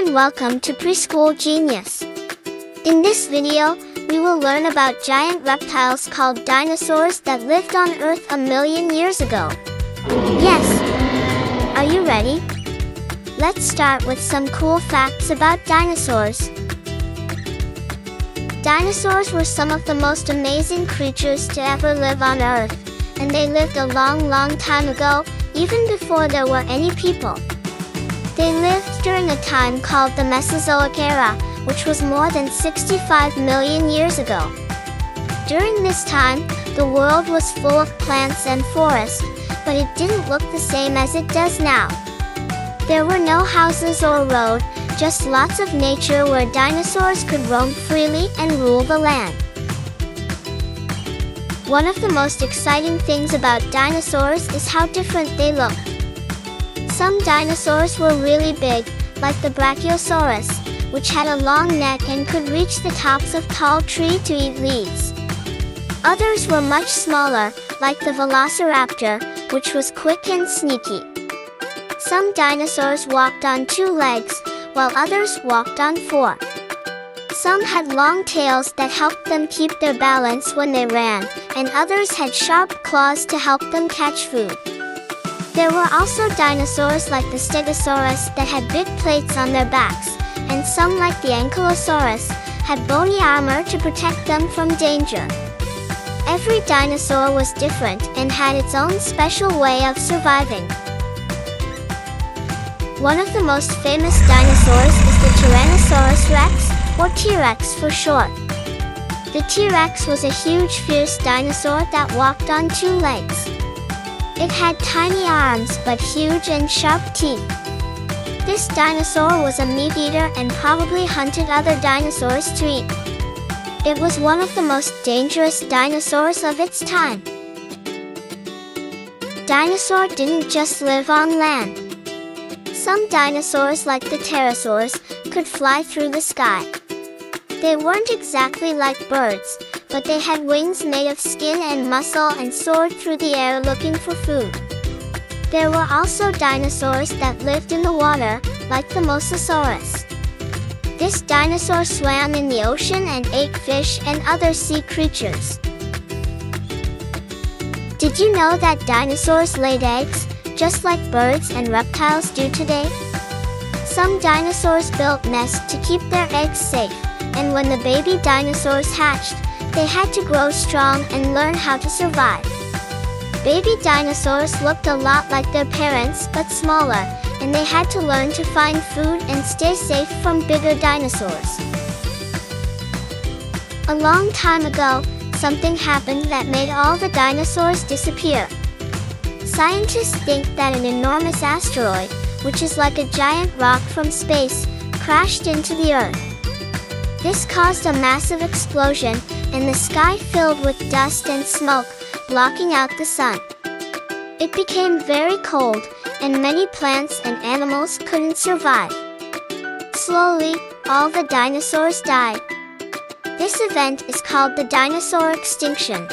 and welcome to Preschool Genius. In this video, we will learn about giant reptiles called dinosaurs that lived on Earth a million years ago. Yes! Are you ready? Let's start with some cool facts about dinosaurs. Dinosaurs were some of the most amazing creatures to ever live on Earth, and they lived a long time ago, even before there were any people. They lived during a time called the Mesozoic era, which was more than 65 million years ago. During this time, the world was full of plants and forests, but it didn't look the same as it does now. There were no houses or road, just lots of nature where dinosaurs could roam freely and rule the land. One of the most exciting things about dinosaurs is how different they looked. Some dinosaurs were really big, like the Brachiosaurus, which had a long neck and could reach the tops of tall trees to eat leaves. Others were much smaller, like the Velociraptor, which was quick and sneaky. Some dinosaurs walked on 2 legs, while others walked on 4. Some had long tails that helped them keep their balance when they ran, and others had sharp claws to help them catch food. There were also dinosaurs like the Stegosaurus that had big plates on their backs, and some like the Ankylosaurus had bony armor to protect them from danger. Every dinosaur was different and had its own special way of surviving. One of the most famous dinosaurs is the Tyrannosaurus Rex, or T-Rex for short. The T-Rex was a huge, fierce dinosaur that walked on 2 legs. It had tiny arms but huge and sharp teeth. This dinosaur was a meat eater and probably hunted other dinosaurs to eat. It was one of the most dangerous dinosaurs of its time. Dinosaurs didn't just live on land. Some dinosaurs, like the pterosaurs, could fly through the sky. They weren't exactly like birds, but they had wings made of skin and muscle and soared through the air looking for food. There were also dinosaurs that lived in the water, like the Mosasaurus. This dinosaur swam in the ocean and ate fish and other sea creatures. Did you know that dinosaurs laid eggs, just like birds and reptiles do today? Some dinosaurs built nests to keep their eggs safe, and when the baby dinosaurs hatched, they had to grow strong and learn how to survive. Baby dinosaurs looked a lot like their parents but smaller, and they had to learn to find food and stay safe from bigger dinosaurs. A long time ago, something happened that made all the dinosaurs disappear. Scientists think that an enormous asteroid, which is like a giant rock from space, crashed into the Earth. This caused a massive explosion, and the sky filled with dust and smoke, blocking out the sun. It became very cold, and many plants and animals couldn't survive. Slowly, all the dinosaurs died. This event is called the dinosaur extinction.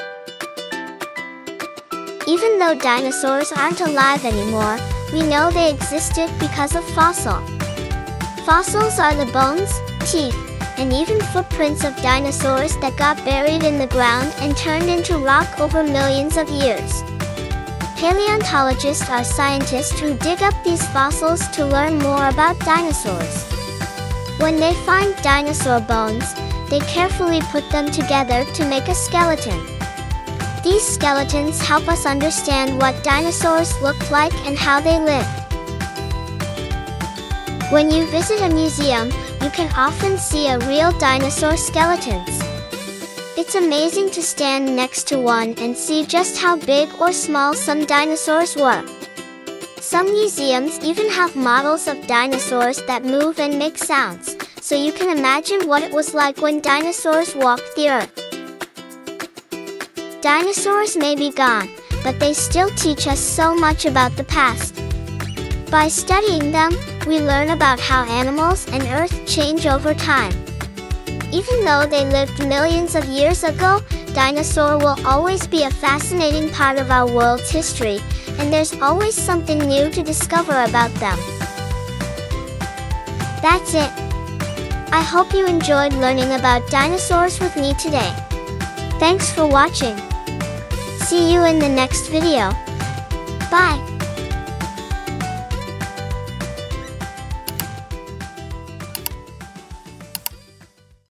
Even though dinosaurs aren't alive anymore, we know they existed because of fossils. Fossils are the bones, teeth, and even footprints of dinosaurs that got buried in the ground and turned into rock over millions of years. Paleontologists are scientists who dig up these fossils to learn more about dinosaurs. When they find dinosaur bones, they carefully put them together to make a skeleton. These skeletons help us understand what dinosaurs looked like and how they lived. When you visit a museum, you can often see a real dinosaur skeletons. It's amazing to stand next to one and see just how big or small some dinosaurs were. Some museums even have models of dinosaurs that move and make sounds, so you can imagine what it was like when dinosaurs walked the Earth. Dinosaurs may be gone, but they still teach us so much about the past. By studying them, we learn about how animals and Earth change over time. Even though they lived millions of years ago, dinosaurs will always be a fascinating part of our world's history, and there's always something new to discover about them. That's it. I hope you enjoyed learning about dinosaurs with me today. Thanks for watching. See you in the next video. Bye.